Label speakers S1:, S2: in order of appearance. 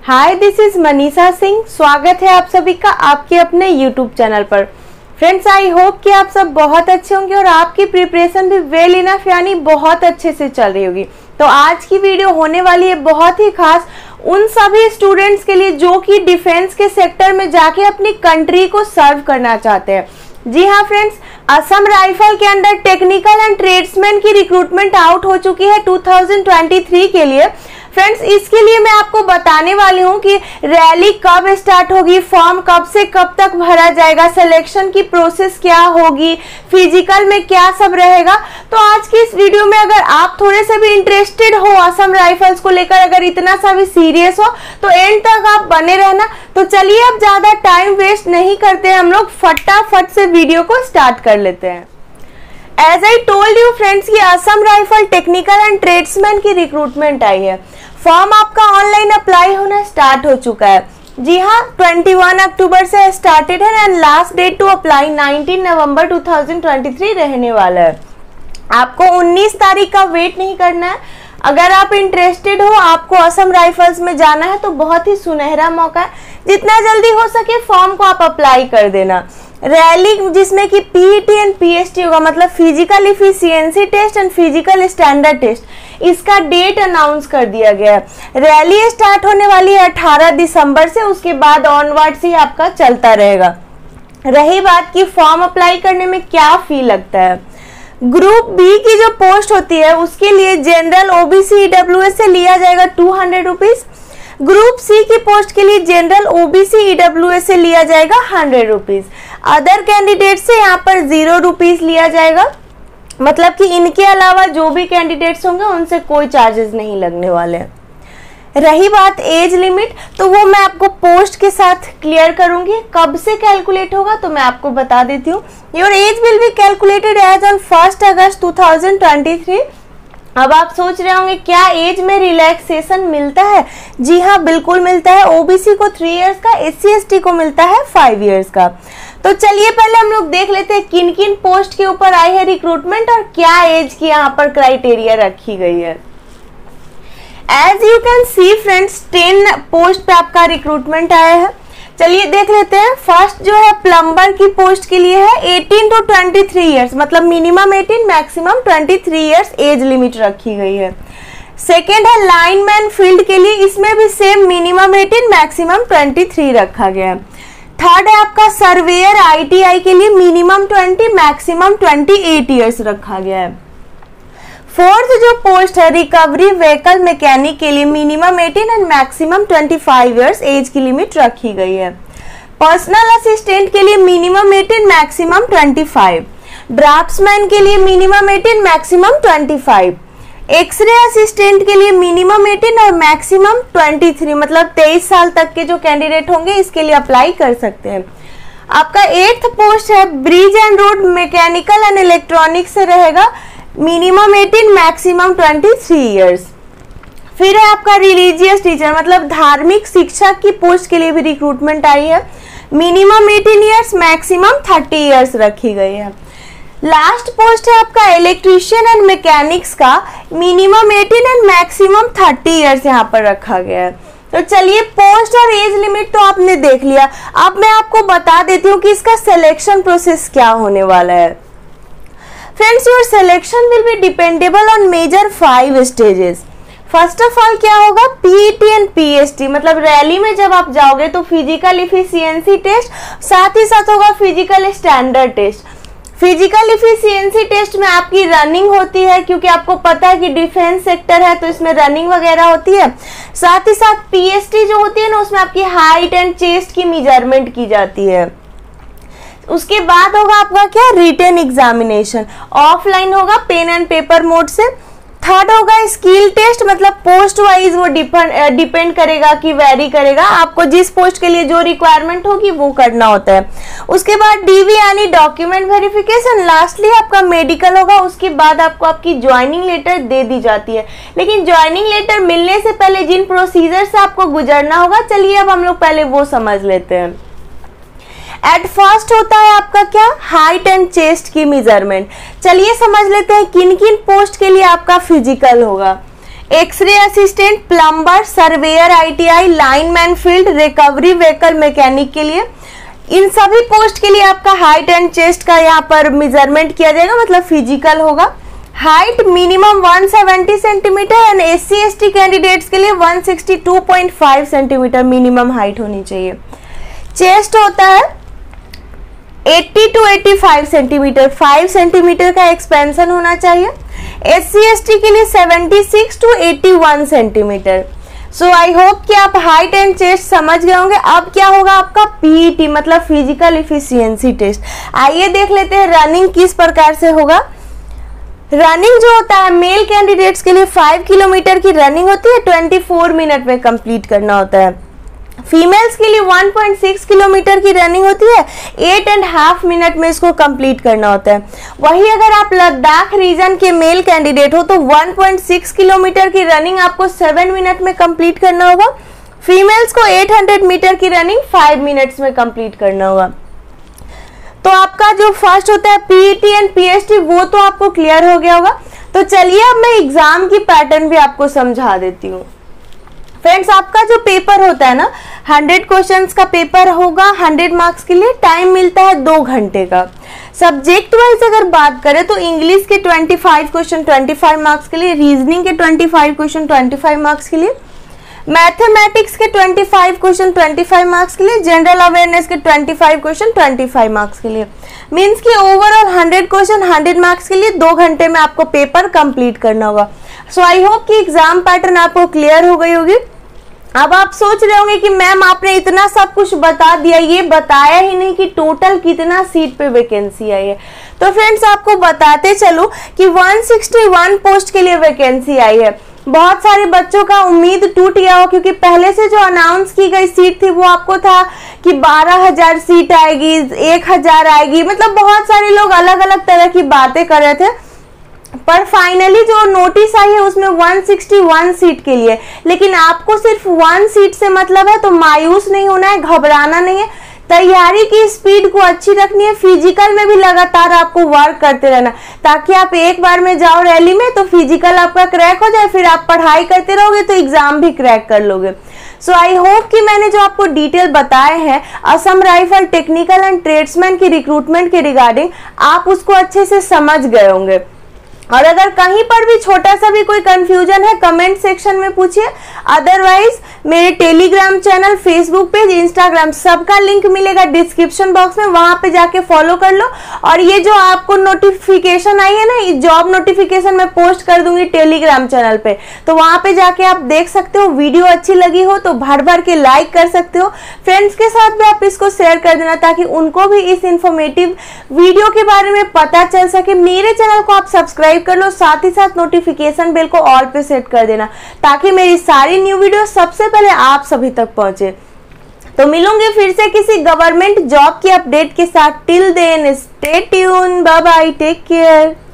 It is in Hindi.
S1: Hi, this is Manisha Singh. स्वागत है आप सभी का आपके अपने यूट्यूब चैनल पर। फ्रेंड्स, आई होप कि आप सब बहुत अच्छे होंगे और आपकी प्रिपरेशन भी वेल इनफ यानी बहुत अच्छे से चल रही होगी। तो आज की वीडियो होने वाली है बहुत ही खास उन सभी स्टूडेंट्स के लिए जो कि डिफेंस के सेक्टर में जाके अपनी कंट्री को सर्व करना चाहते हैं। जी हाँ फ्रेंड्स, असम राइफल के अंदर टेक्निकल एंड ट्रेड्समैन की रिक्रूटमेंट आउट हो चुकी है 2023 के लिए। फ्रेंड्स, इसके लिए मैं आपको बताने वाली हूँ कि रैली कब स्टार्ट होगी, फॉर्म कब से कब तक भरा जाएगा, सिलेक्शन की प्रोसेस क्या होगी, फिजिकल में क्या सब रहेगा। तो आज की इस वीडियो में अगर आप थोड़े से भी इंटरेस्टेड हो असम राइफल्स को लेकर, अगर इतना सा भी सीरियस हो तो एंड तक आप बने रहना। तो चलिए अब ज्यादा टाइम वेस्ट नहीं करते हैं, हम लोग फटाफट से वीडियो को स्टार्ट कर लेते हैं। As I told you friends कि Assam rifle technical and tradesman की रिक्रूटमेंट आई है। फॉर्म आपका ऑनलाइन अप्लाई होना स्टार्ट हो चुका है। जी हाँ, 21 अक्टूबर से स्टार्टेड है and last date to apply 19 नवंबर 2023 रहने वाला है। आपको 19 तारीख का वेट नहीं करना है। अगर आप इंटरेस्टेड हो, आपको असम राइफल्स में जाना है तो बहुत ही सुनहरा मौका है। जितना जल्दी हो सके फॉर्म को आप अप्लाई कर देना। रैली जिसमें कि पीईटी एंड पीएसटी होगा, मतलब physical efficiency test and physical standard test, इसका डेट अनाउंस कर दिया गया है। रैली स्टार्ट होने वाली है 18 दिसंबर से, उसके बाद ऑनवर्ड्स ही आपका चलता रहेगा। रही बात की फॉर्म अप्लाई करने में क्या फी लगता है, ग्रुप बी की जो पोस्ट होती है उसके लिए जनरल ओबीसी ईडब्ल्यूएस से लिया जाएगा 200 रुपीज। ग्रुप सी की पोस्ट के लिए जनरल ओबीसी ईडब्ल्यूएस से लिया जाएगा 100 रुपीज। अदर कैंडिडेट से यहाँ पर 0 रुपीज लिया जाएगा, मतलब कि इनके अलावा जो भी कैंडिडेट्स होंगे उनसे कोई चार्जेस नहीं लगने वाले हैं। रही बात एज लिमिट, तो वो मैं आपको पोस्ट के साथ क्लियर करूंगी। कब से कैलकुलेट होगा तो मैं आपको बता देती हूँ। Your age will be calculated as on 1 अगस्त 2023। अब आप सोच रहे होंगे क्या एज में रिलैक्सेशन मिलता है? जी हाँ, बिल्कुल मिलता है। ओबीसी को 3 इयर्स का, एससी एसटी को मिलता है 5 इयर्स का। तो चलिए पहले हम लोग देख लेते हैं किन किन पोस्ट के ऊपर आई है रिक्रूटमेंट और क्या एज की यहाँ पर क्राइटेरिया रखी गई है। As you can see friends, 10 post पे आपका रिक्रूटमेंट आया है। चलिए देख लेते हैं। फर्स्ट जो है प्लम्बर की पोस्ट के लिए है 18 to 23 इयर्स, मतलब minimum 18 maximum 23 years age limit रखी गई है। सेकेंड है लाइनमैन फील्ड के लिए, इसमें भी सेम मिनिमम 18 मैक्सिमम 23 रखा गया है। थर्ड है आपका सर्वेयर आईटीआई के लिए मिनिमम 20 मैक्सिमम 28 इयर्स रखा गया है। फोर्थ जो पोस्ट है रिकवरी व्हीकल मैकेनिक के लिए minimum 18 and maximum 25 years age की लिमिट रखी गई है। पर्सनल असिस्टेंट के लिए मिनिमम 18 मैक्सिमम 25। ड्राफ्ट्समैन के लिए मिनिमम 18 मैक्सिमम 25। एक्सरे असिस्टेंट के लिए मिनिमम 18 और मैक्सिमम 23, मतलब 23 साल तक के जो कैंडिडेट होंगे इसके लिए अप्लाई कर सकते हैं। आपका 8th पोस्ट है bridge and road mechanical and electronic से रहेगा, मिनिमम 18 मैक्सिमम 23 इयर्स। फिर है आपका रिलीजियस टीचर, मतलब धार्मिक शिक्षक की पोस्ट के लिए भी रिक्रूटमेंट आई है। मिनिमम 18 इयर्स मैक्सिमम 30 इयर्स रखी गई है। लास्ट पोस्ट है आपका इलेक्ट्रीशियन एंड मैकेनिक्स का, मिनिमम 18 एंड मैक्सिमम 30 इयर्स यहाँ पर रखा गया है। तो चलिए पोस्ट और एज लिमिट तो आपने देख लिया। अब मैं आपको बता देती हूँ कि इसका सिलेक्शन प्रोसेस क्या होने वाला है। Friends, your selection will be dependable on major 5 stages. First of all क्या होगा, पीईटी एंड पीएसटी, मतलब रैली में जब आप जाओगे तो फिजिकल इफिशिएंसी टेस्ट, साथ ही साथ होगा physical standard test. Physical efficiency test में आपकी रनिंग होती है, क्योंकि आपको पता है कि डिफेंस सेक्टर है तो इसमें रनिंग वगैरह होती है। साथ ही साथ पीएसटी जो होती है ना, उसमें आपकी हाइट एंड चेस्ट की मेजरमेंट की जाती है। उसके बाद होगा आपका क्या, रिटन एग्जामिनेशन, ऑफलाइन होगा पेन एंड पेपर मोड से। थर्ड होगा स्किल टेस्ट, मतलब पोस्ट वाइज वो डिपेंड करेगा कि वेरी करेगा, आपको जिस पोस्ट के लिए जो रिक्वायरमेंट होगी वो करना होता है। उसके बाद डीवी यानी डॉक्यूमेंट वेरिफिकेशन। लास्टली आपका मेडिकल होगा, उसके बाद आपको आपकी ज्वाइनिंग लेटर दे दी जाती है। लेकिन ज्वाइनिंग लेटर मिलने से पहले जिन प्रोसीजर से आपको गुजरना होगा, चलिए अब हम लोग पहले वो समझ लेते हैं। एट फर्स्ट होता है आपका क्या, हाइट एंड चेस्ट की मेजरमेंट। चलिए समझ लेते हैं किन किन पोस्ट के लिए आपका फिजिकल होगा। X ray assistant, plumber, surveyor ITI, lineman field, recovery vehicle mechanic के लिए। इन सभी पोस्ट के लिए आपका हाइट एंड चेस्ट का यहाँ पर मेजरमेंट किया जाएगा, मतलब फिजिकल होगा। Height minimum 170 centimetre and SC ST candidates के लिए 162.5 सेंटीमीटर मिनिमम हाइट होनी चाहिए। चेस्ट होता है 80 to 85 सेंटीमीटर, 5 सेंटीमीटर का एक्सपेंशन होना चाहिए। SC ST के लिए 76 to 81 centimetre. So I hope कि आप हाइट एंड चेस्ट समझ गए होंगे। अब क्या होगा आपका PET मतलब फिजिकल इफिशियंसी टेस्ट। आइए देख लेते हैं रनिंग किस प्रकार से होगा। रनिंग जो होता है मेल कैंडिडेट्स के लिए 5 किलोमीटर की रनिंग होती है, 24 मिनट में कंप्लीट करना होता है। फीमेल्स के लिए 1.6 किलोमीटर की रनिंग होती है, 8.5 मिनट में इसको कंप्लीट करना होता है। वही अगर आप लद्दाख रीजन के मेल कैंडिडेट हो तो 1.6 किलोमीटर की रनिंग आपको 7 मिनट में कंप्लीट करना होगा। फीमेल्स को 800 मीटर की रनिंग 5 मिनट्स में कंप्लीट करना होगा। तो आपका जो फर्स्ट होता है PET एंड PST वो तो आपको क्लियर हो गया होगा। तो चलिए अब मैं एग्जाम की पैटर्न भी आपको समझा देती हूँ। फ्रेंड्स, आपका जो पेपर होता है ना 100 क्वेश्चंस का पेपर होगा, 100 मार्क्स के लिए टाइम मिलता है 2 घंटे का। सब्जेक्ट वाइज अगर बात करें तो इंग्लिश के 25 क्वेश्चन 25 मार्क्स के लिए, रीजनिंग के 25 क्वेश्चन 25 मार्क्स के लिए, मैथमेटिक्स के 25 क्वेश्चन 25 मार्क्स के लिए, जनरल अवेयरनेस के 25 क्वेश्चन 25 मार्क्स के लिए। मीन्स कि ओवरऑल 100 क्वेश्चन 100 मार्क्स के लिए 2 घंटे में आपको पेपर कंप्लीट करना होगा। सो आई होप कि एग्जाम पैटर्न आपको क्लियर हो गई होगी। अब आप सोच रहे होंगे कि मैम आपने इतना सब कुछ बता दिया, ये बताया ही नहीं कि टोटल कितना सीट पे वैकेंसी आई है। तो फ्रेंड्स आपको बताते चलो कि 161 पोस्ट के लिए वैकेंसी आई है। बहुत सारे बच्चों का उम्मीद टूट गया हो, क्योंकि पहले से जो अनाउंस की गई सीट थी वो आपको था कि 12,000 सीट आएगी, 1,000 आएगी, मतलब बहुत सारे लोग अलग अलग तरह की बातें कर रहे थे। पर फाइनली जो नोटिस आई है उसमें 161 सीट के लिए। लेकिन आपको सिर्फ 1 सीट से मतलब है, तो मायूस नहीं होना है, घबराना नहीं है। तैयारी की स्पीड को अच्छी रखनी है, फिजिकल में भी लगातार आपको वर्क करते रहना, ताकि आप एक बार में जाओ रैली में तो फिजिकल आपका क्रैक हो जाए, फिर आप पढ़ाई करते रहोगे तो एग्जाम भी क्रैक कर लोगे। सो आई होप कि मैंने जो आपको डिटेल बताए हैं Assam rifle technical and tradesman की रिक्रूटमेंट के रिगार्डिंग, आप उसको अच्छे से समझ गए होंगे। और अगर कहीं पर भी छोटा सा भी कोई कंफ्यूजन है कमेंट सेक्शन में पूछिए। अदरवाइज मेरे Telegram channel, Facebook page, Instagram सबका लिंक मिलेगा डिस्क्रिप्शन बॉक्स में, वहां पे जाके फॉलो कर लो। और ये जो आपको नोटिफिकेशन आई है ना, जॉब नोटिफिकेशन मैं पोस्ट कर दूंगी टेलीग्राम चैनल पे, तो वहां पे जाके आप देख सकते हो। वीडियो अच्छी लगी हो तो भर भर के लाइक कर सकते हो। फ्रेंड्स के साथ भी आप इसको शेयर कर देना, ताकि उनको भी इस इंफॉर्मेटिव वीडियो के बारे में पता चल सके। मेरे चैनल को आप सब्सक्राइब कर लो, साथ ही साथ नोटिफिकेशन बेल को ऑल पे सेट कर देना, ताकि मेरी सारी न्यू वीडियो सबसे पहले आप सभी तक पहुंचे। तो मिलूंगी फिर से किसी गवर्नमेंट जॉब की अपडेट के साथ। Till then stay tune, bye bye, take care.